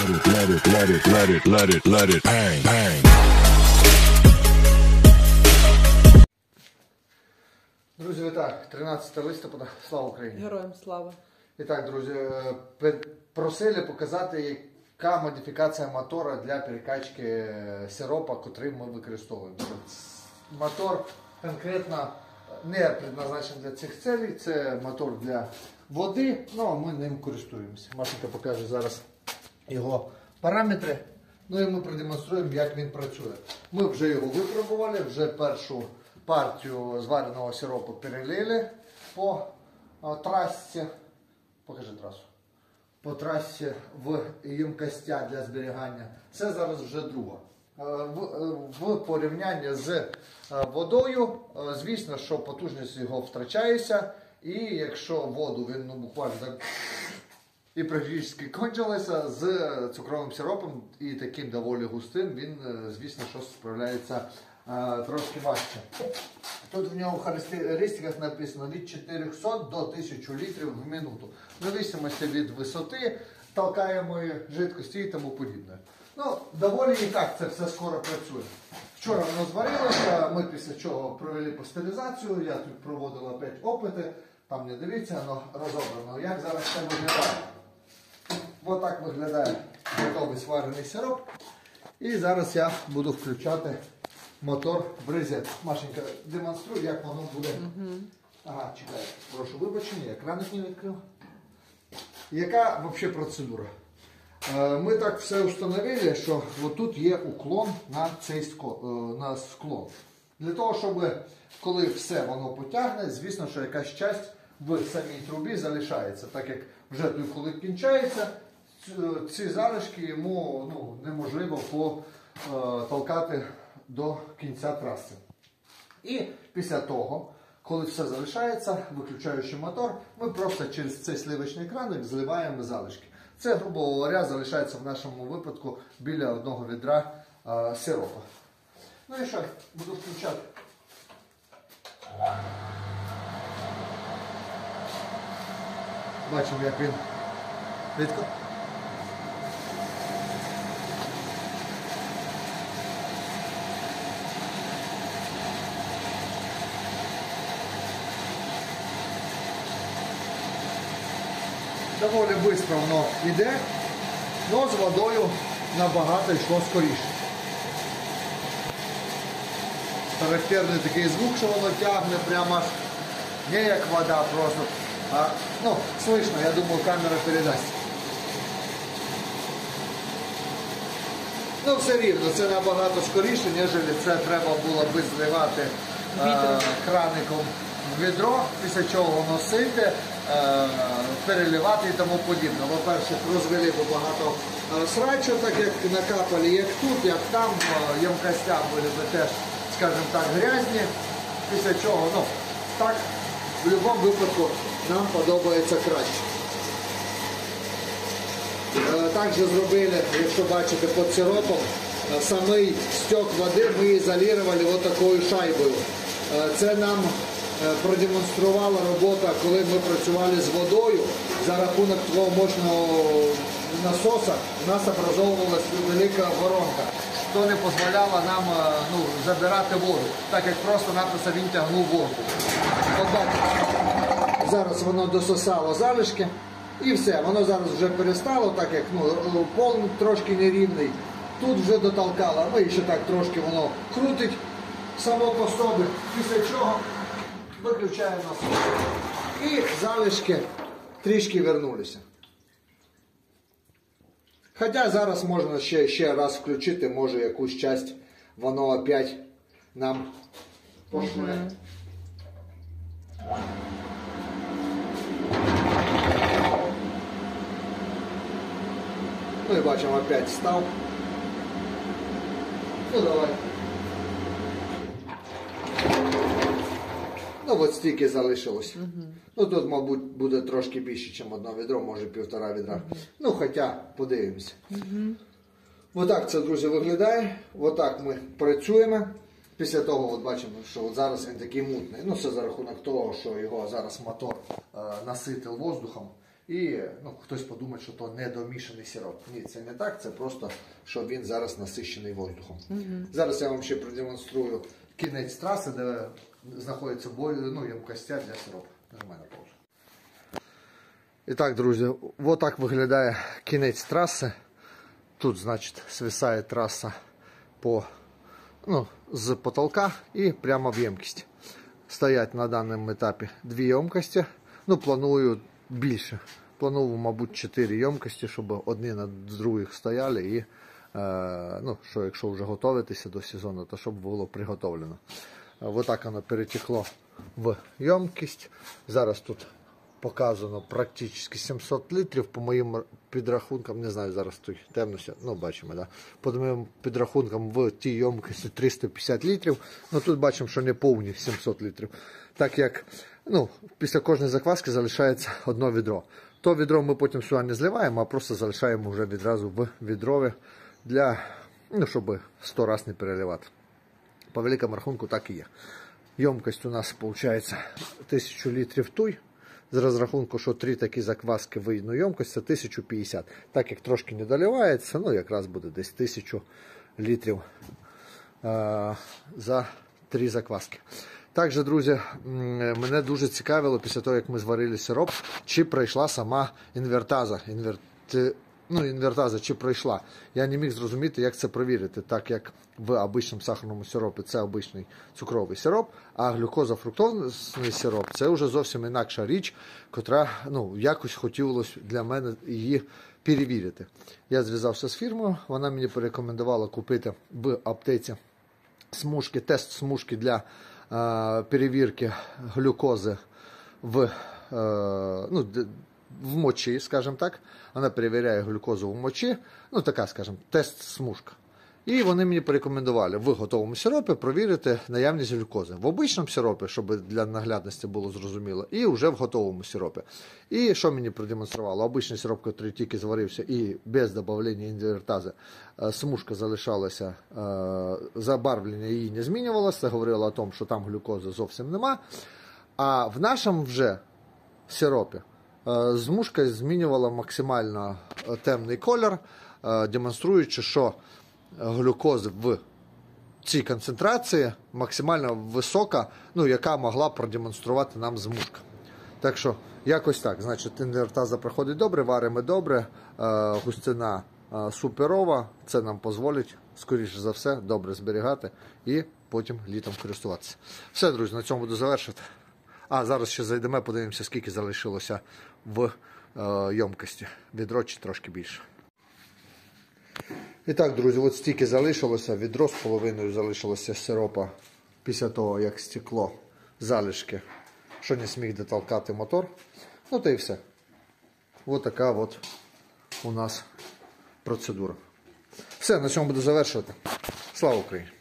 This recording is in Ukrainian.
let it bang, bang. Друзі, вітаю! 13 листопада. Слава Україні! Героям слава! І так, друзі, просили показати, яка модифікація мотора для перекачки сиропа, котрий ми використовуємо. Мотор конкретно не предназначений для цих цілей, це мотор для води, а ми ним користуємося. Машенька покаже зараз його параметри, і ми продемонструємо, як він працює. Ми вже його випробували, вже першу партію звареного сиропу перелили по трасі. Покажи трасу. По трасі в ємкостях для зберігання. Це зараз вже друга. В порівнянні з водою, звісно, що потужність його втрачається. І якщо воду він буквально так і практично кончилася, з цукровим сиропом і таким доволі густим, він, звісно, що справляється трошки важче. Тут в нього в характеристиках написано від 400 до 1000 літрів в минуту. В залежності від висоти толкаємої жидкості і тому подібне. Доволі і так це все скоро працює. Вчора воно зварилося, ми після чого провели пастеризацію, я тут проводив опять опити, там не дивіться, воно розобрано. Як зараз це виглядає? Ось так виглядає готовий сварений сироп. І зараз я буду включати мотор в розетку. Машенька, демонструй, як воно буде. Ага, чекай, прошу вибачення, я краник не відкрив. Яка взагалі процедура? Ми так все встановили, що тут є уклон на цей склон. Для того, щоб коли все воно потягне, звісно, що якась часть в самій трубі залишається. Так як вже той коли кінчається, ці залишки йому неможливо потолкати до кінця траси. І після того, коли все залишається, виключаючи мотор, ми просто через цей сливочний краник зливаємо залишки. Це, грубо говоря, залишається в нашому випадку біля одного відра сиропа. Ну і що, буду включати. Бачимо, як він рідко. Доволі швидко воно йде, але з водою набагато йшло скоріше. Характерний такий звук, що воно тягне прямо не як вода просто. Слышно, я думаю, камера передасть. Все рівно, це набагато скоріше, ніж це треба було би зливати краником в відро, після чого носити, переливати і тому подібне. По-перше, розвели багато срачу, так як накапали як тут, як там, ємкостя були теж, скажімо так, грязні, після чого, так, в будь-якому випадку нам подобається краще. Також зробили, якщо бачите, під сиропом, самий стік води ми ізолювали ось такою шайбою. Це нам продемонструвала робота, коли ми працювали з водою. За рахунок того мощного насоса у нас образовувалася велика воронка, що не дозволяло нам забирати воду, так як просто-напросто він тягнув воду. От бачите, зараз воно дососало залишки і все, воно зараз вже перестало, так як пол трошки нерівний. Тут вже дотолкало, а ми ще так трошки воно крутить само по собі, після чого виключаємо насос. І залишки трішки вернулися. Хоча зараз можна ще раз включити, може якусь часть воно опять нам пошле. І бачимо, опять став. Давай. От стільки залишилось. Тут, мабуть, буде трошки більше, ніж одне відро, може 1,5 відра. Хоча, подивимося. Отак це, друзі, виглядає. Отак ми працюємо. Після того, бачимо, що зараз він такий мутний. Це за рахунок того, що його зараз мотор наситив воздухом. І хтось подумає, що то недомішаний сироп. Ні, це не так, це просто, що він зараз насищений воздухом. Зараз я вам ще продемонструю кінець траси, де знаходяться ємкостя для сиропу. Нажимай на паузу. І так, друзі, вот так виглядає кінець траси. Тут, значить, свисає траса з потолка і прямо в ємкість. Стоять на даному етапі 2 ємкості. Планую більше. Планую, мабуть, 4 ємкості, щоб одні над других стояли і, що якщо вже готуватися до сезону, то щоб було приготовлено. Ось так воно перетекло в ємкість. Зараз тут показано практично 700 літрів, по моїм підрахункам, не знаю, зараз тут темнося, бачимо, да? По моїм підрахункам в тій ємкості 350 літрів, тут бачимо, що не повні 700 літрів, так як, після кожної закваски залишається одне відро. То відро ми потім сюди не зливаємо, а просто залишаємо вже відразу в відрові для, щоб 100 разів не переливати. По великому рахунку так і є. Ємкость у нас, виходить, 1000 літрів туй. З розрахунку, що 3 такі закваски в одну ємкость, це 1050. Так як трошки не доливається, якраз буде десь 1000 літрів за 3 закваски. Також, друзі, мене дуже цікавило після того, як ми зварили сироп, чи пройшла сама інвертаза. Інвертаза чи пройшла. Я не міг зрозуміти, як це перевірити, так як в обичному сахарному сиропі це обичний цукровий сироп, а глюкоза-фруктозний сироп це вже зовсім інакша річ, котра, якось хотілося для мене її перевірити. Я зв'язався з фірмою, вона мені порекомендувала купити в аптеці смужки, тест смужки для перевірки глюкози в мочі, скажімо так. Вона перевіряє глюкозу в мочі, така, скажімо, тест-смужка. І вони мені порекомендували в готовому сиропі провірити наявність глюкози. В обичному сиропі, щоб для наглядності було зрозуміло, і вже в готовому сиропі. І що мені продемонструвало? Обичний сироп, який тільки зварився і без додавання інвертази, смужка залишалася, забарвлення її не змінювалося, це говорило о тому, що там глюкози зовсім нема. А в нашому вже сиропі змушка змінювала максимально темний колір, демонструючи, що глюкоза в цій концентрації максимально висока, яка могла продемонструвати нам змушка. Так що, якось так. Значить, інвертаза проходить добре, варимо добре, густина суперова. Це нам дозволить, скоріше за все, добре зберігати і потім літом користуватися. Все, друзі, на цьому буду завершити. Зараз ще зайдемо, подивимося, скільки залишилося в ємкості. Відро чи трошки більше. І так, друзі, от стільки залишилося, відро з половиною залишилося сиропа після того, як стекло залишки, що не зміг дотолкати мотор. Та і все. Ось така от у нас процедура. Все, на цьому буду завершувати. Слава Україні!